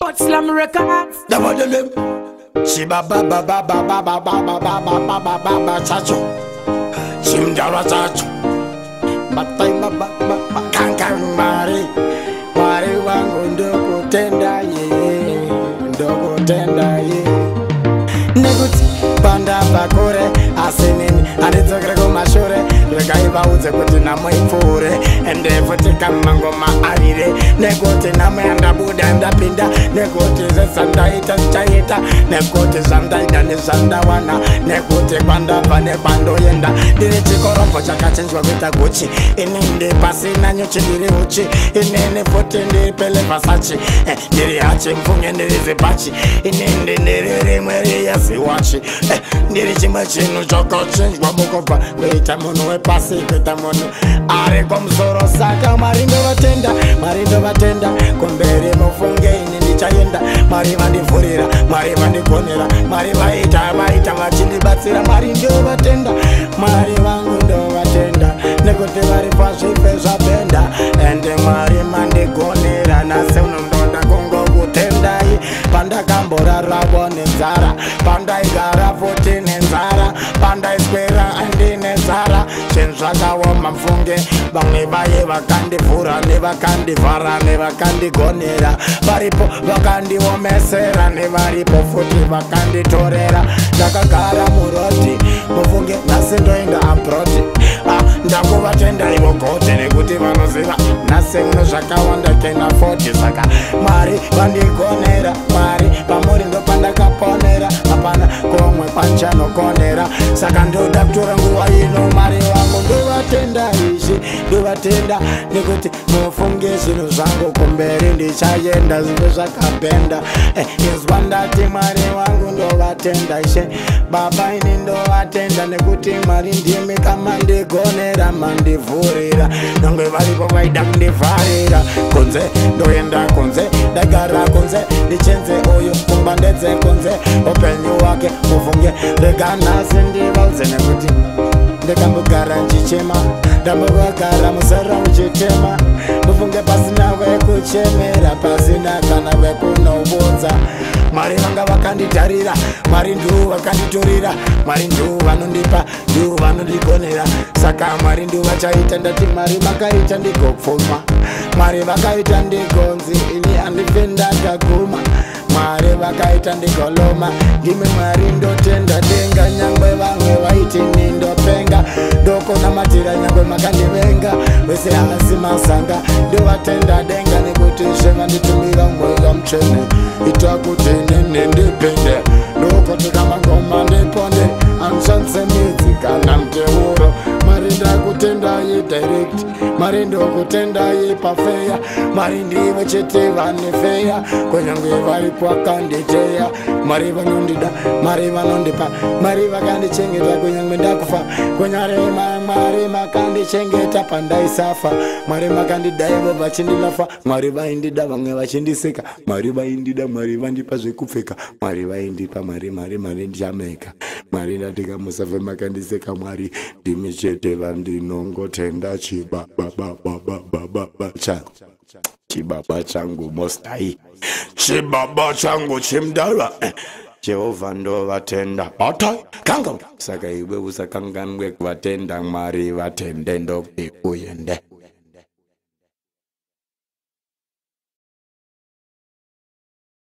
But Slam Records. The one of them. Shiba ba ba ba ba ba ba ba ba ba ba ba ba ba ba chacho. Shimdara chacho. Batai ba ba ba ba kang mari. Mari wangu ndogo tenda ye. Ndogo tenda ye. Neguti banda bakore asenini anditsokere kumashure ndikaiva udze kuti namo ipfuure ende futi kamangoma arire nekuti namo yandabuda ndapinda nekuti zvezvandaita ndichaita nekuti zvandaida nezvandawana nekuti kwandabva nekwandoenda ndiri chikorobho chakachinjwa kuita guchi ini ndi pasina nyuchi ndiri uchi inini futi ndiri pelevasachi ndiri hachi mfunge ndiri zibachi inindi ndiri rimwe riyaziwachi ndiri chimwe chinhu chokochinjwa mukobva kuita munhu wepasi kuita munhu ari kumusoro saka Mwari ndovatenda Mwari ndovatenda kumberi mufunge ini ndichaenda Mwari vandivhurira Mwari vandigonera Mwari vaita vachindibatsira Mwari ndovatenda Mwari vangu ndovatenda nekuti vari pazvipe zvapenda ende Mwari mandigonera nase unondoda kungokutendai pandakamboraravo nenzara pandaigara futi nenzara pandaiswera andine nzara zvinhu zvakaoma mfunge vamwe vaye vakandivhura nevakandivhara nevakandigonera varipo vakandiomesera nevaripo futi vakanditorera ndakagara muroti mufunge nhasi ndoenda abroti ndakuvatenda ivo goti nekuti vanoziva nhasi uno zvakawanda kena 40 saka Mwari vandigonera Mwari pamuri ndopandakaponera hapana komwe panchanokonera saka ndoda kutora nguva ino Mwari wangu ndovatenda izvi ndovatenda nekuti mufunge zvinhu zvangu kumberi ndichaenda zvinhu zvakapenda izwa ndati Mwari wangu ndovatenda ishe baba ini ndovatenda nekuti Mwari ndimi kamandigonera mandivhurira nangwe varipo vaida kundivharira kunze ndoenda kunze ndagara kunze ndichenze uyu kumba ndedze kunze upenyu wake mufunge rega nhasi ndivaudze nekuti ndakambogara nchichema ndambogara musara uchitema mufunge pasina vekuchemera pasina kana vekunoudza Mwari vanga vakanditarira Mwari ndivo vakanditorera Mwari ndivo vanondipa ndivo vanondigonera saka Mwari ndivo vachaita ndati Mwari vakaita ndigopfuma Mwari vakaita ndigonzi ini handife ndakaguma Mwari vakaita ndigoloma ndimi Mwari ndotenda denga nyangwe vamwe vaiti nindopenga ndokona matira nyangwe makandivenga wese hasi masanga ndovatenda denga nekuti zvevanditumira mweya mutsvene ita kuti nini ndipinde ndokoti kamangoma ndiponde amushandise midzi kana muteuro Mwari ndakutendai direct Mwari ndokutendai pafeya Mwari ndivo chete vanefeya kunyange varipo vakanditeya Mwari vanondida Mwari vanondipa Mwari vakandichengeta kunyange ndakufa kunyare Mwari makandichengeta pandaisafa Mwari makandida ivo vachindilafa Mwari vaindida vamwe vachindiseka Mwari vaindida Mwari vandipa zvekupfeka Mwari vaindipa Mwari ndichameka Mwari ndatika musafe makandiseka Mwari ndimi chete vandinongotenda chibaba changu mostai chibaba changu chimdara Jehovha ndovatenda batai kanga saka iwe usakanganwe kuvatenda Mwari vatende ndokuende